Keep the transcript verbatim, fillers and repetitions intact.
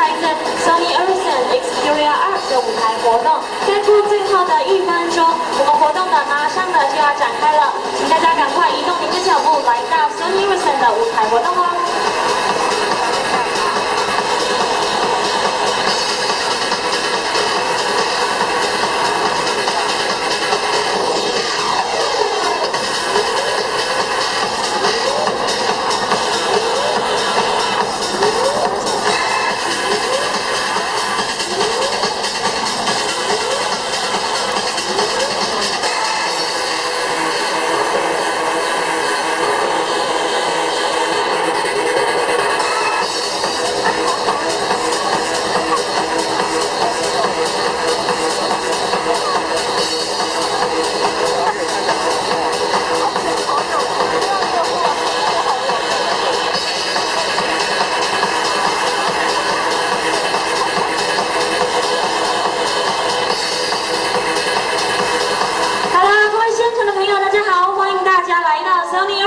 来自 Sony Ericsson Xperia 二的舞台活动。再过最后的一分钟，我们活动的马上呢就要展开了，请大家赶快移动您的脚步，来到 Sony Ericsson 的舞台活动哦。 Sony